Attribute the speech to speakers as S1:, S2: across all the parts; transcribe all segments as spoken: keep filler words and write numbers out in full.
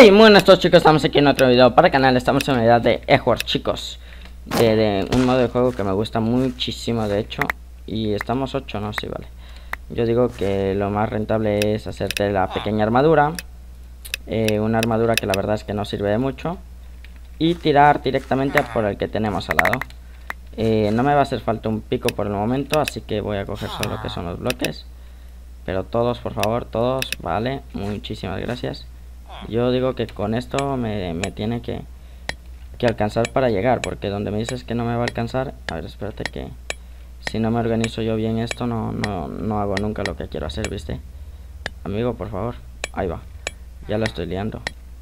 S1: Hey, muy buenas a todos, chicos, estamos aquí en otro video para el canal. Estamos en la unidad de Edward, chicos, de, de un modo de juego que me gusta muchísimo, de hecho. Y estamos ocho, no, sí, vale. Yo digo que lo más rentable es hacerte la pequeña armadura, eh, una armadura que la verdad es que no sirve de mucho, y tirar directamente por el que tenemos al lado. eh, No me va a hacer falta un pico por el momento, así que voy a coger solo lo que son los bloques. Pero todos, por favor, todos, vale, muchísimas gracias. Yo digo que con esto me, me tiene que, que alcanzar para llegar, porque donde me dices que no me va a alcanzar, a ver, espérate, que si no me organizo yo bien esto, no, no, no hago nunca lo que quiero hacer, ¿viste? Amigo, por favor, ahí va, ya la estoy liando.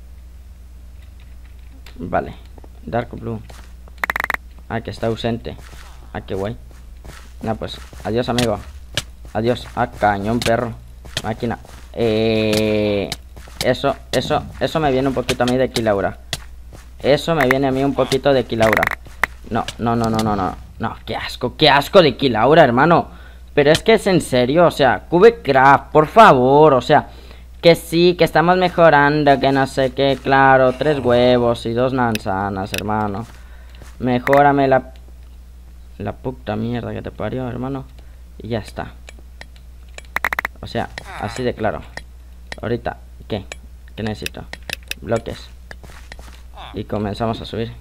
S1: Vale, Dark Blue. Ah, que está ausente. Ah, qué guay. No, pues, adiós, amigo. Adiós. Ah, cañón, perro. Máquina. Eh... Eso, eso, eso me viene un poquito a mí de Kilaura. Eso me viene a mí un poquito de Kilaura. No, no, no, no, no, no. No, qué asco, qué asco de Kilaura, hermano. Pero es que es en serio, o sea, Cubecraft, por favor, o sea, que sí, que estamos mejorando, que no sé qué, claro, tres huevos y dos manzanas, hermano. Mejórame la... La puta mierda que te parió, hermano. Y ya está. O sea, así de claro. Ahorita, ¿qué? ¿Qué necesito? Bloques. Y comenzamos a subir.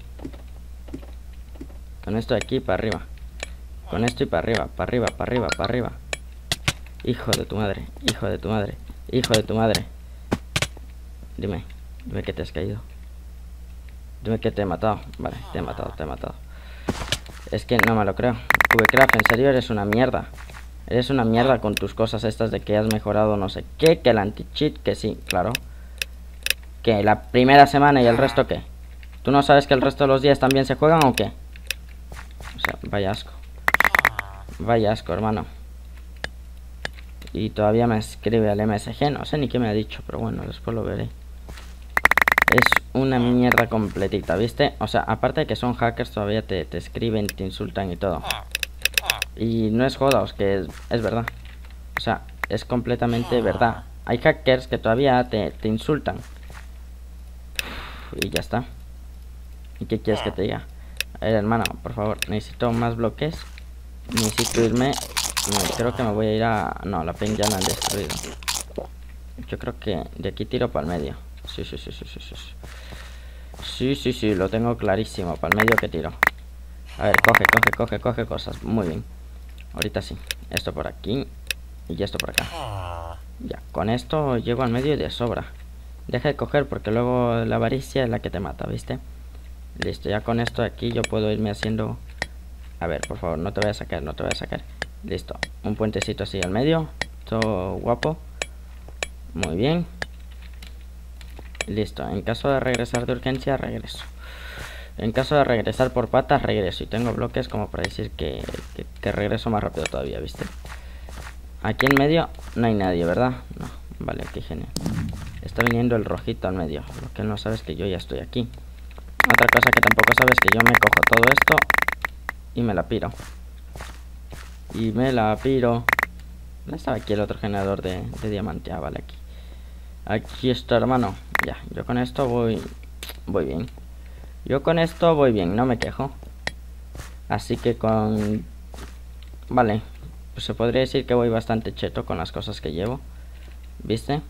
S1: Con esto de aquí para arriba. Con esto y para arriba, para arriba, para arriba, para arriba. Hijo de tu madre, hijo de tu madre, hijo de tu madre. Dime, dime que te has caído. Dime que te he matado. Vale, te he matado, te he matado. Es que no me lo creo. Cubecraft, en serio eres una mierda. Eres una mierda con tus cosas estas de que has mejorado no sé qué, que el anti-cheat, que sí, claro. Que la primera semana y el resto, ¿qué? ¿Tú no sabes que el resto de los días también se juegan o qué? O sea, vaya asco. Vaya asco, hermano. Y todavía me escribe al M S G, no sé ni qué me ha dicho, pero bueno, después lo veré. Es una mierda completita, ¿viste? O sea, aparte de que son hackers, todavía te, te escriben, te insultan y todo. Y no es jodaos, que es, es verdad. O sea, es completamente verdad. Hay hackers que todavía te, te insultan. Y ya está. ¿Y qué quieres que te diga? A ver, hermano, por favor, necesito más bloques. Necesito irme. No, creo que me voy a ir a... No, la pen ya la han destruido. Yo creo que de aquí tiro para el medio. Sí, sí, sí, sí, sí, sí. Sí, sí, sí, lo tengo clarísimo. Para el medio que tiro. A ver, coge, coge, coge, coge cosas. Muy bien. Ahorita sí. Esto por aquí. Y esto por acá. Ya, con esto llego al medio y de sobra. Deja de coger porque luego la avaricia es la que te mata, ¿viste? Listo, ya con esto de aquí yo puedo irme haciendo... A ver, por favor, no te voy a sacar, no te voy a sacar. Listo, un puentecito así al medio. Todo guapo. Muy bien. Listo, en caso de regresar de urgencia, regreso. En caso de regresar por patas, regreso. Y tengo bloques como para decir que, que, que regreso más rápido todavía, ¿viste? Aquí en medio no hay nadie, ¿verdad? No, vale, qué genial. Está viniendo el rojito al medio. Lo que él no sabe es que yo ya estoy aquí. Otra cosa que tampoco sabe es que yo me cojo todo esto y me la piro. Y me la piro. ¿Dónde estaba aquí el otro generador de, de diamante? Ah, vale, aquí. Aquí está, hermano. Ya, yo con esto voy... Voy bien. Yo con esto voy bien, no me quejo. Así que con... Vale. Pues se podría decir que voy bastante cheto con las cosas que llevo. ¿Viste?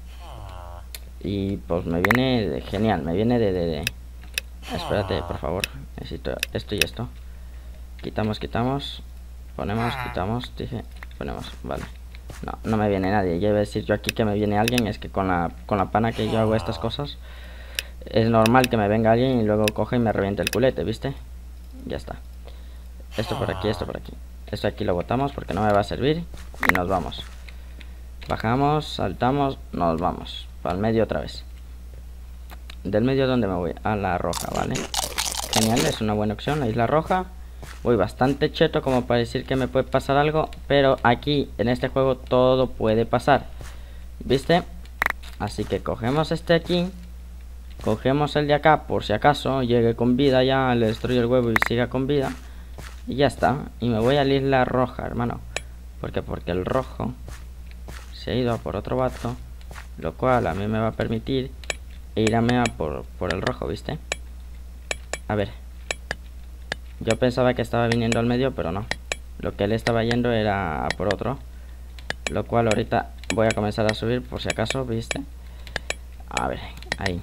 S1: Y pues me viene de genial, me viene de, de, de... Espérate, por favor. Necesito esto y esto. Quitamos, quitamos. Ponemos, quitamos, dije. Ponemos, vale. No, no me viene nadie. Ya iba a decir yo aquí que me viene alguien. Es que con la, con la pana que yo hago estas cosas, es normal que me venga alguien y luego coge y me reviente el culete, ¿viste? Ya está. Esto por aquí, esto por aquí. Esto aquí lo botamos porque no me va a servir. Y nos vamos. Bajamos, saltamos, nos vamos. Para el medio otra vez. Del medio, ¿dónde me voy? A la roja, ¿vale? Genial, es una buena opción, la isla roja. Voy bastante cheto como para decir que me puede pasar algo. Pero aquí, en este juego, todo puede pasar, ¿viste? Así que cogemos este aquí. Cogemos el de acá, por si acaso llegue con vida ya, le destruyo el huevo y siga con vida. Y ya está. Y me voy a la isla roja, hermano. ¿Por qué? Porque el rojo se ha ido a por otro vato, lo cual a mí me va a permitir e irme a por, por el rojo, ¿viste? A ver. Yo pensaba que estaba viniendo al medio, pero no. Lo que él estaba yendo era por otro. Lo cual ahorita voy a comenzar a subir por si acaso, ¿viste? A ver, ahí.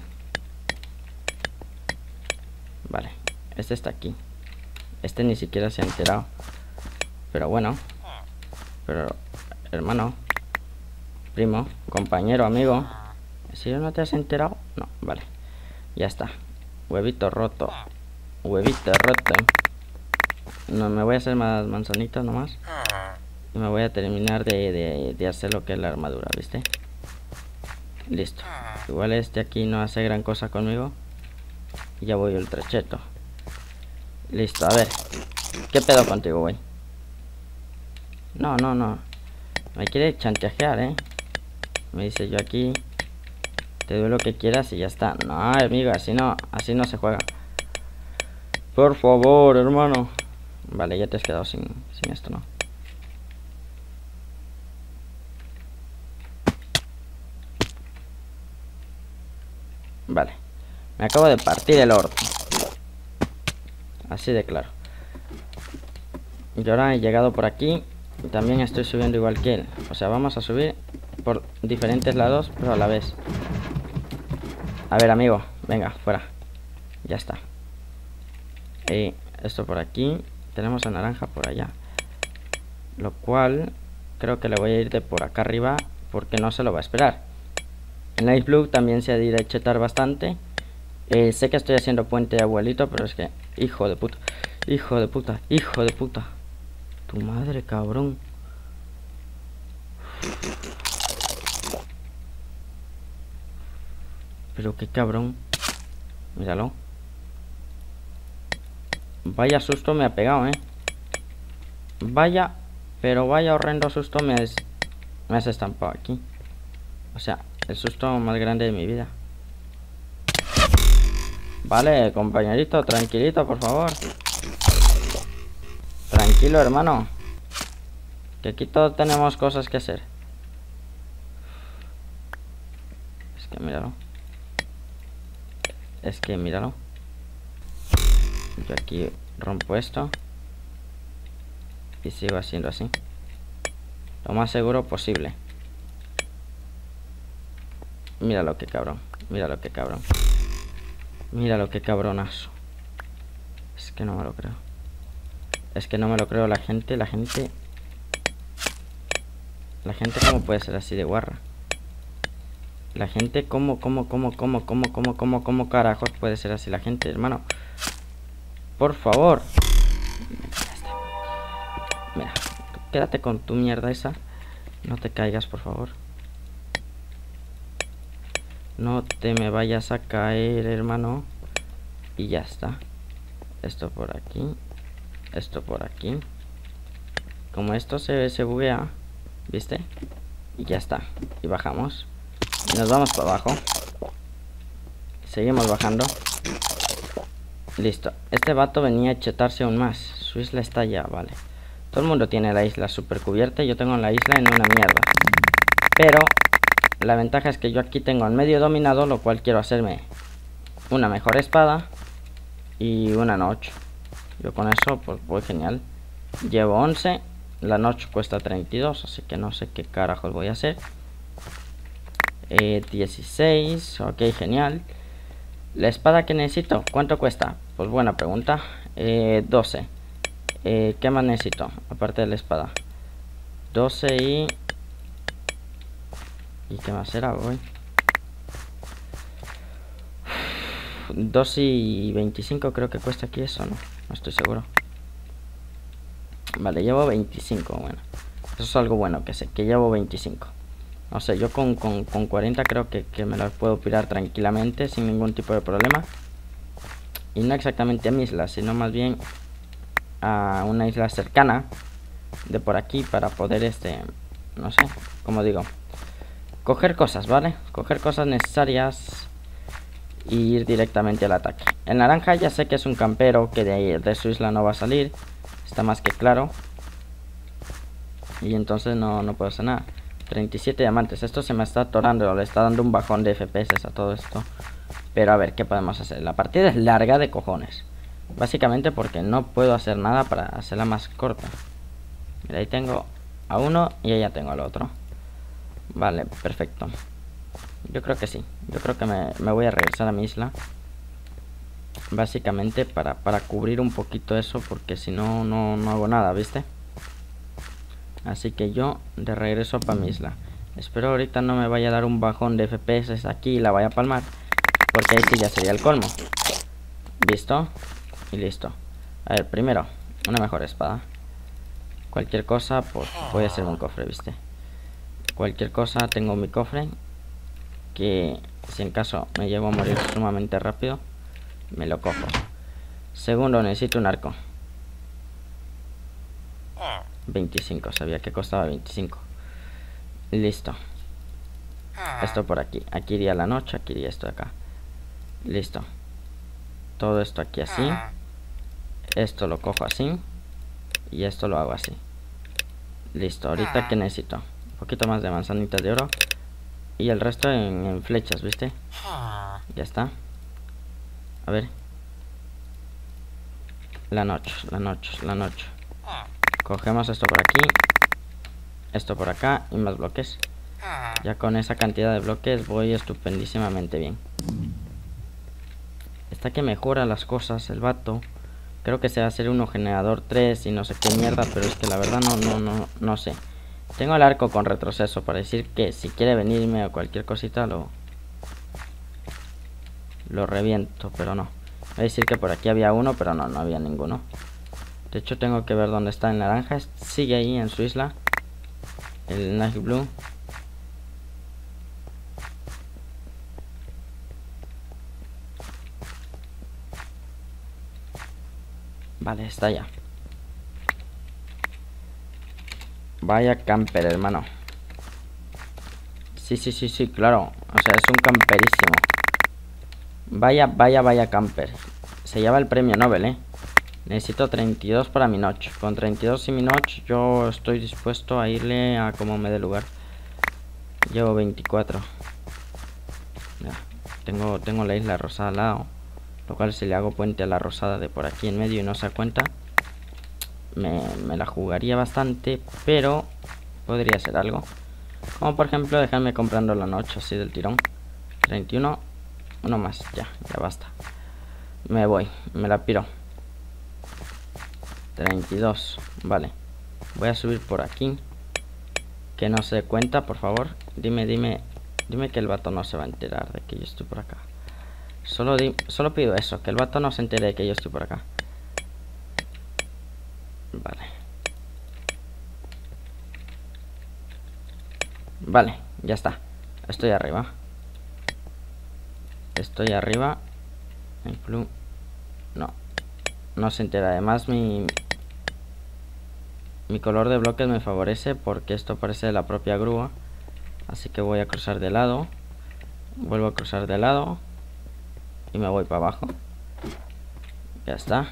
S1: Vale, este está aquí. Este ni siquiera se ha enterado. Pero bueno. Pero, hermano, primo, compañero, amigo. ¿Si no te has enterado? No, vale. Ya está. Huevito roto. Huevito roto. No, me voy a hacer más manzanitas nomás. Y me voy a terminar de, de, de hacer lo que es la armadura, ¿viste? Listo. Igual este aquí no hace gran cosa conmigo. Y ya voy ultra cheto. Listo, a ver. ¿Qué pedo contigo, güey? No, no, no. Me quiere chantajear, ¿eh? Me dice yo aquí. Te doy lo que quieras y ya está. No, amigo, así no, así no se juega. Por favor, hermano. Vale, ya te has quedado sin, sin esto, ¿no? Vale. Me acabo de partir el orto. Así de claro. Y ahora he llegado por aquí. Y también estoy subiendo igual que él. O sea, vamos a subir por diferentes lados, pero a la vez. A ver, amigo, venga, fuera. Ya está. Y esto por aquí. Tenemos a naranja por allá. Lo cual creo que le voy a ir de por acá arriba, porque no se lo va a esperar. En Ice Blue también se ha de ir a chetar bastante. eh, Sé que estoy haciendo puente de abuelito, pero es que... Hijo de puta. Hijo de puta. Hijo de puta. Tu madre, cabrón. Pero qué cabrón. Míralo. Vaya susto me ha pegado, eh. Vaya, pero vaya horrendo susto me has, me has estampado aquí. O sea, el susto más grande de mi vida. Vale, compañerito, tranquilito, por favor. Tranquilo, hermano. Que aquí todos tenemos cosas que hacer. Es que míralo. Es que míralo. Yo aquí rompo esto. Y sigo haciendo así. Lo más seguro posible. Mira lo que cabrón. Mira lo que cabrón. Mira lo que cabronazo. Es que no me lo creo. Es que no me lo creo. La gente, la gente... La gente cómo puede ser así de guarra. La gente cómo, cómo, cómo, cómo, cómo, cómo, cómo, cómo carajos puede ser así la gente, hermano. Por favor. Mira, quédate con tu mierda esa. No te caigas, por favor. No te me vayas a caer, hermano. Y ya está. Esto por aquí. Esto por aquí. Como esto se, se buguea, ¿viste? Y ya está. Y bajamos. Y nos vamos para abajo. Seguimos bajando. Listo. Este vato venía a chetarse aún más. Su isla está ya, vale. Todo el mundo tiene la isla super cubierta. Y yo tengo la isla en una mierda. Pero la ventaja es que yo aquí tengo el medio dominado, lo cual quiero hacerme una mejor espada y una noche. Yo con eso pues voy genial. Llevo once. La noche cuesta treinta y dos, así que no sé qué carajos voy a hacer. eh, dieciséis, ok, genial. La espada que necesito, ¿cuánto cuesta? Pues buena pregunta. eh, doce. eh, ¿Qué más necesito? Aparte de la espada, doce y... ¿Y qué más será, güey? dos y veinticinco creo que cuesta aquí eso, ¿no? No estoy seguro. Vale, llevo veinticinco, bueno. Eso es algo bueno que sé, que llevo veinticinco. No sé, yo con, con, con cuarenta creo que, que me las puedo pirar tranquilamente, sin ningún tipo de problema. Y no exactamente a mi isla, sino más bien a una isla cercana de por aquí para poder, este, no sé, como digo, coger cosas, ¿vale? Coger cosas necesarias y ir directamente al ataque. El naranja ya sé que es un campero que de, de su isla no va a salir. Está más que claro. Y entonces no, no puedo hacer nada. treinta y siete diamantes. Esto se me está atorando. Le está dando un bajón de F P S a todo esto. Pero a ver, ¿qué podemos hacer? La partida es larga de cojones. Básicamente porque no puedo hacer nada para hacerla más corta. Mira, ahí tengo a uno y ahí ya tengo al otro. Vale, perfecto. Yo creo que sí. Yo creo que me, me voy a regresar a mi isla. Básicamente para, para cubrir un poquito eso, porque si no, no, no hago nada, ¿viste? Así que yo de regreso para mi isla. Espero ahorita no me vaya a dar un bajón de F P S aquí y la vaya a palmar, porque ahí sí ya sería el colmo. ¿Visto? Y listo. A ver, primero, una mejor espada. Cualquier cosa, pues voy a hacer un cofre, ¿viste? Cualquier cosa, tengo mi cofre, que si en caso me llevo a morir sumamente rápido, me lo cojo. Segundo, necesito un arco. veinticinco, sabía que costaba veinticinco. Listo. Esto por aquí. Aquí iría la noche, aquí iría esto de acá. Listo. Todo esto aquí así. Esto lo cojo así. Y esto lo hago así. Listo. Ahorita que necesito un poquito más de manzanitas de oro. Y el resto en, en flechas, ¿viste? Ya está. A ver. La noche, la noche, la noche. Cogemos esto por aquí. Esto por acá y más bloques. Ya con esa cantidad de bloques voy estupendísimamente bien. Está que mejora las cosas el vato. Creo que se va a hacer uno generador tres y no sé qué mierda, pero es que la verdad no, no, no, no sé. Tengo el arco con retroceso para decir que si quiere venirme o cualquier cosita lo lo reviento, pero no. Voy a decir que por aquí había uno, pero no, no había ninguno. De hecho tengo que ver dónde está el naranja. Sigue ahí en su isla. El Night Blue. Vale, está ya. Vaya camper, hermano. Sí, sí, sí, sí, claro. O sea, es un camperísimo. Vaya, vaya, vaya camper. Se lleva el premio Nobel, eh. Necesito treinta y dos para mi noche. Con treinta y dos y mi noche yo estoy dispuesto a irle a como me dé lugar. Llevo veinticuatro. Ya. Tengo, tengo la isla rosada al lado. Lo cual si le hago puente a la rosada de por aquí en medio y no se da cuenta, me, me la jugaría bastante, pero podría ser algo. Como por ejemplo dejarme comprando la noche así del tirón. treinta y uno. Uno más, ya, ya basta. Me voy, me la piro. treinta y dos, vale. Voy a subir por aquí. Que no se dé cuenta, por favor. Dime, dime, dime que el vato no se va a enterar de que yo estoy por acá. Solo, di, solo pido eso, que el vato no se entere de que yo estoy por acá. Vale. Vale, ya está. Estoy arriba. Estoy arriba. No. No se entera. Además mi... Mi color de bloques me favorece porque esto parece de la propia grúa. Así que voy a cruzar de lado. Vuelvo a cruzar de lado. Y me voy para abajo. Ya está.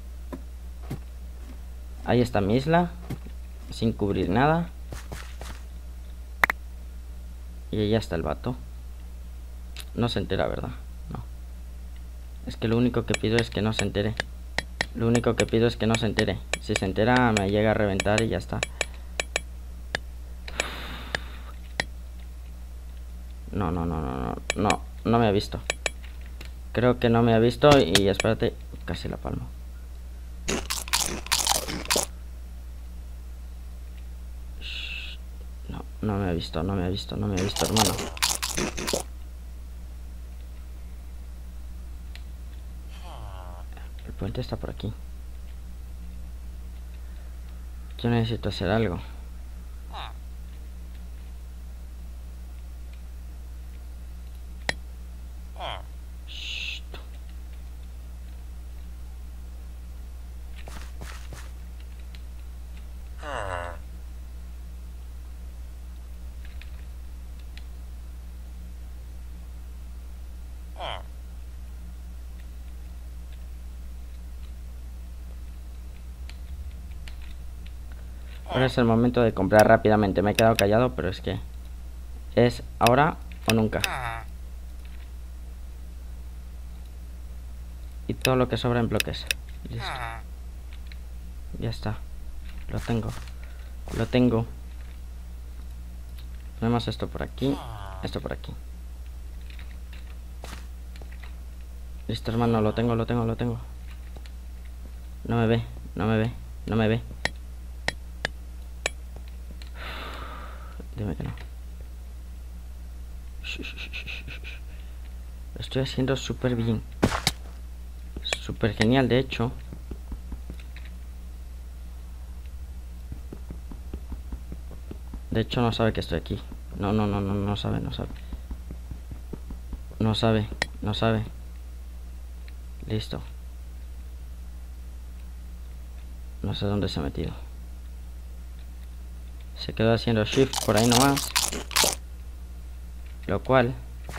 S1: Ahí está mi isla. Sin cubrir nada. Y ahí está el vato. No se entera, ¿verdad? No. Es que lo único que pido es que no se entere. Lo único que pido es que no se entere. Si se entera me llega a reventar y ya está. No, no, no, no, no. No, no me ha visto. Creo que no me ha visto y espérate. Casi la palmo. No, no me ha visto, no me ha visto, no me ha visto, hermano. El puente está por aquí. Yo necesito hacer algo. Shh. Ahora es el momento de comprar rápidamente. Me he quedado callado, pero es que es ahora o nunca. todo lo que sobra en bloques. Listo. Ya está. Lo tengo. Lo tengo. Vemos esto por aquí. Esto por aquí. Listo, hermano. Lo tengo, lo tengo, lo tengo. No me ve. No me ve. No me ve. Dime que no. Lo estoy haciendo súper bien. Súper genial, de hecho. De hecho no sabe que estoy aquí. No, no, no, no, no sabe, no sabe. No sabe, no sabe. Listo. No sé dónde se ha metido. Se quedó haciendo shift por ahí nomás. Lo cual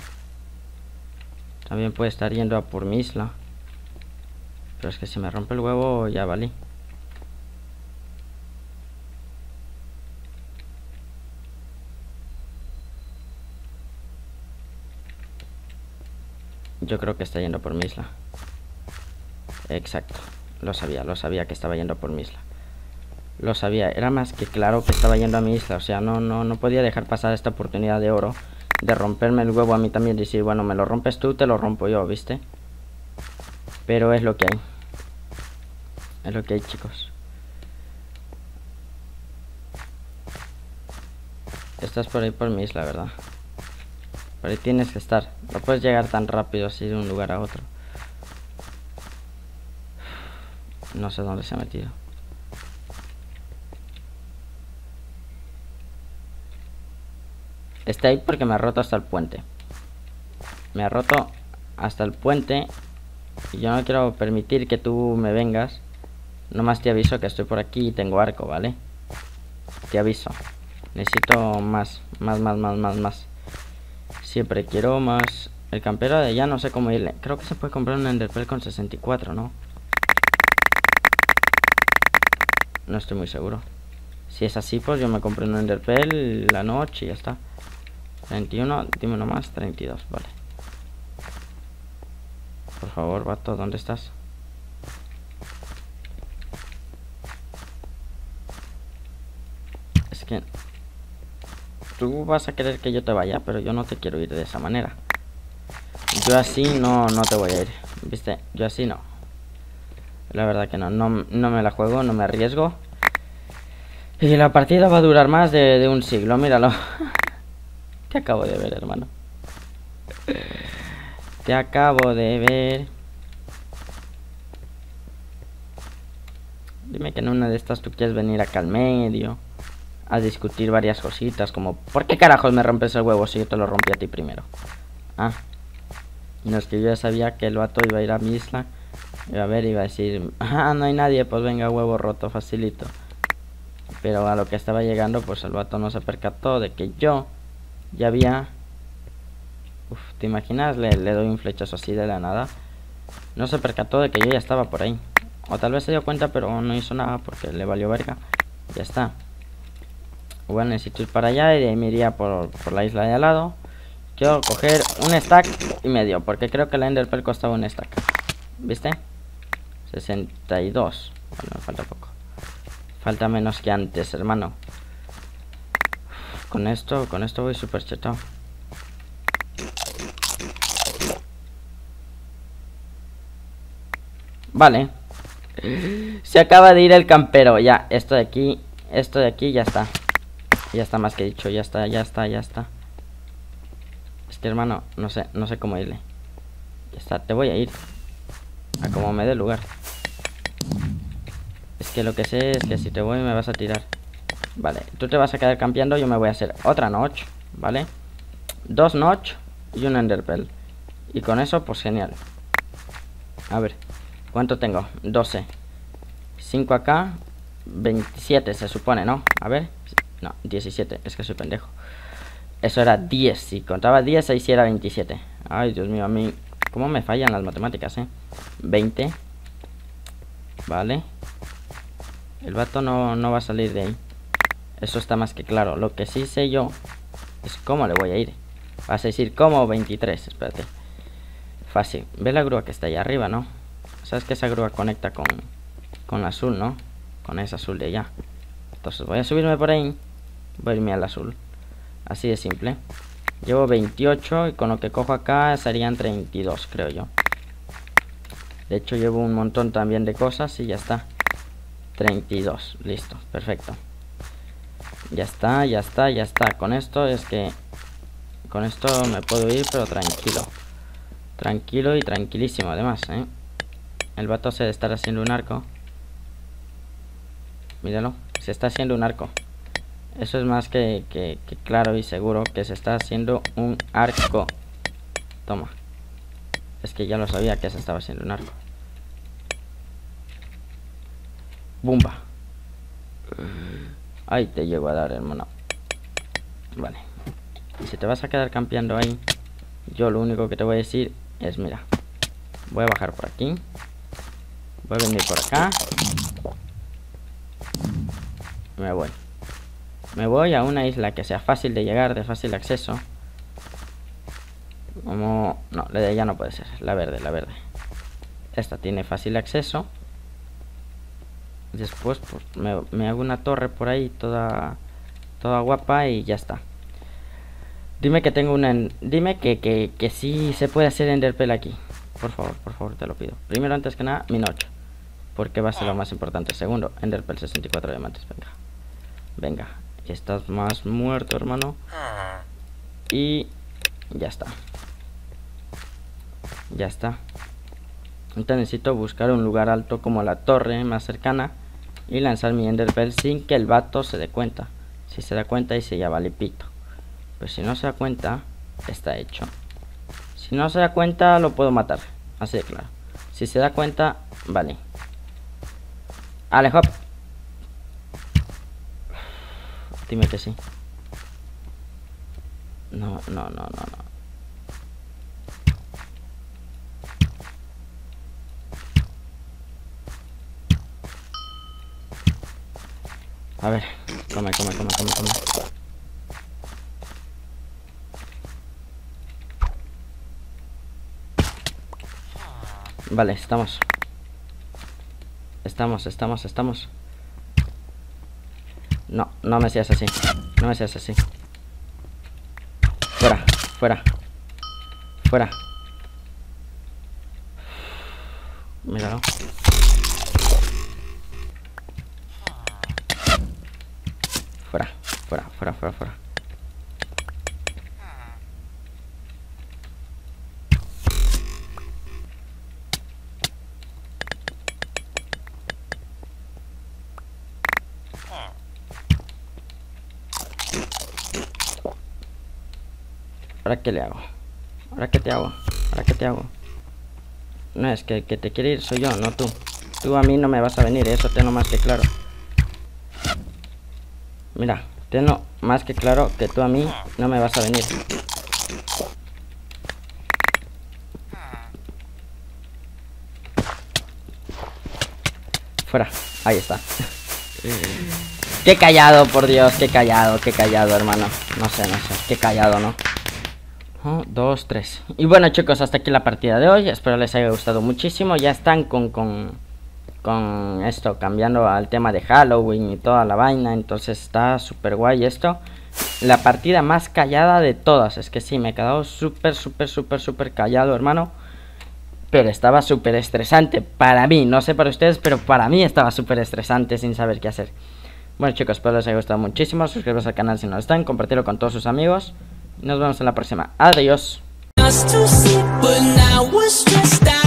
S1: también puede estar yendo a por mi isla. Pero es que si me rompe el huevo ya valí. Yo creo que está yendo por mi isla. Exacto. Lo sabía, lo sabía que estaba yendo por mi isla. Lo sabía, era más que claro que estaba yendo a mi isla. O sea, no, no, no podía dejar pasar esta oportunidad de oro de romperme el huevo a mí también. Y decir, bueno, me lo rompes tú, te lo rompo yo, ¿viste? Pero es lo que hay. Es lo que hay, chicos. Estás por ahí por mi isla, ¿verdad? Por ahí tienes que estar. No puedes llegar tan rápido así de un lugar a otro. No sé dónde se ha metido. Está ahí porque me ha roto hasta el puente. Me ha roto hasta el puente. Y yo no quiero permitir que tú me vengas. Nomás te aviso que estoy por aquí y tengo arco, ¿vale? Te aviso. Necesito más, más, más, más, más, más. Siempre quiero más. El campero de allá no sé cómo irle. Creo que se puede comprar un enderpearl con sesenta y cuatro, ¿no? No estoy muy seguro. Si es así, pues yo me compré un enderpearl la noche y ya está. treinta y uno, dime uno más, treinta y dos, vale. Por favor, vato, ¿dónde estás? Es que tú vas a querer que yo te vaya, pero yo no te quiero ir de esa manera. Yo así no, no te voy a ir, ¿viste? Yo así no. La verdad que no, no, no me la juego, no me arriesgo. Y la partida va a durar más de, de un siglo, míralo. Te acabo de ver, hermano. Te acabo de ver. Dime que en una de estas tú quieres venir acá al medio a discutir varias cositas, como ¿por qué carajos me rompes el huevo si yo te lo rompí a ti primero? Ah, no, es que yo ya sabía que el vato iba a ir a mi isla. Iba a ver, iba a decir, ah, no hay nadie, pues venga, huevo roto, facilito. Pero a lo que estaba llegando, pues el vato no se percató de que yo ya había... Uf, ¿te imaginas? Le, le doy un flechazo así de la nada. No se percató de que yo ya estaba por ahí. O tal vez se dio cuenta, pero no hizo nada porque le valió verga. Ya está. Bueno, necesito ir para allá y de ahí me iría por, por la isla de al lado. Quiero coger un stack y medio, porque creo que la enderpearl costaba un stack. ¿Viste? sesenta y dos. Bueno, me falta poco. Falta menos que antes, hermano. Con esto, con esto voy súper chetado. Vale. Se acaba de ir el campero. Ya, esto de aquí, esto de aquí ya está. Ya está más que dicho, ya está, ya está, ya está. Es que, hermano, no sé, no sé cómo irle. Ya está, te voy a ir a como me dé lugar. Es que lo que sé es que si te voy me vas a tirar. Vale, tú te vas a quedar campeando. Yo me voy a hacer otra notch, ¿vale? Dos notch y un enderpearl. Y con eso, pues genial. A ver, ¿cuánto tengo? doce. cinco acá. veintisiete se supone, ¿no? A ver. No, diecisiete, es que soy pendejo. Eso era diez, si contaba diez ahí sí era veintisiete. Ay, Dios mío, a mí cómo me fallan las matemáticas, eh. veinte. Vale. El vato no, no va a salir de ahí. Eso está más que claro. Lo que sí sé yo es cómo le voy a ir. Vas a decir, ¿cómo? veintitrés, espérate. Fácil. Ve la grúa que está ahí arriba, ¿no? Sabes que esa grúa conecta con, con la azul, ¿no? Con esa azul de allá. Entonces voy a subirme por ahí. Voy a irme al azul. Así de simple. Llevo veintiocho y con lo que cojo acá serían treinta y dos, creo yo. De hecho llevo un montón también de cosas y ya está. treinta y dos, listo, perfecto. Ya está, ya está, ya está. Con esto es que... Con esto me puedo ir, pero tranquilo. Tranquilo y tranquilísimo además, ¿eh? El vato se debe estar haciendo un arco. Míralo, se está haciendo un arco. Eso es más que, que, que claro y seguro que se está haciendo un arco. Toma. Es que ya lo sabía que se estaba haciendo un arco. Bumba. Ahí te llego a dar, hermano. Vale. Y si te vas a quedar campeando ahí, yo lo único que te voy a decir es, mira, voy a bajar por aquí. Voy a venir por acá. Me voy. Me voy a una isla que sea fácil de llegar, de fácil acceso. Como... No, la de allá no puede ser. La verde, la verde. Esta tiene fácil acceso. Después pues, me, me hago una torre por ahí, toda toda guapa y ya está. Dime que tengo una... Dime que, que, que sí se puede hacer enderpearl aquí. Por favor, por favor, te lo pido. Primero, antes que nada, mi noche. Porque va a ser lo más importante. Segundo, enderpearl sesenta y cuatro diamantes. Venga. Venga. Estás más muerto, hermano. Y ya está. Ya está. Entonces necesito buscar un lugar alto como la torre más cercana y lanzar mi enderpearl sin que el vato se dé cuenta. Si se da cuenta y se ya vale pito. Pero si no se da cuenta, está hecho. Si no se da cuenta, lo puedo matar. Así de claro. Si se da cuenta, vale. Ale, hop. Dime que sí. No, no, no, no, no. A ver, come, come, come, come, come. Vale, estamos. Estamos, estamos, estamos. No, no me seas así. No me seas así. Fuera, fuera. Fuera. Míralo. Fuera, fuera, fuera, fuera, fuera. ¿Ahora qué le hago? ¿Ahora qué te hago? ¿Ahora qué te hago? No, es que el que te quiere ir soy yo, no tú. Tú a mí no me vas a venir, eso tengo más que claro. Mira, tengo más que claro que tú a mí no me vas a venir. Fuera, ahí está. Qué callado, por Dios, qué callado, qué callado, hermano. No sé, no sé, qué callado, ¿no? Oh, dos, tres. Y bueno, chicos, hasta aquí la partida de hoy. Espero les haya gustado muchísimo. Ya están con, con, con esto, cambiando al tema de Halloween y toda la vaina. Entonces está súper guay esto. La partida más callada de todas. Es que sí, me he quedado súper, súper, súper, súper callado, hermano. Pero estaba súper estresante para mí. No sé para ustedes, pero para mí estaba súper estresante sin saber qué hacer. Bueno, chicos, espero les haya gustado muchísimo. Suscríbanse al canal si no lo están. Compartirlo con todos sus amigos. Nos vemos en la próxima. Adiós.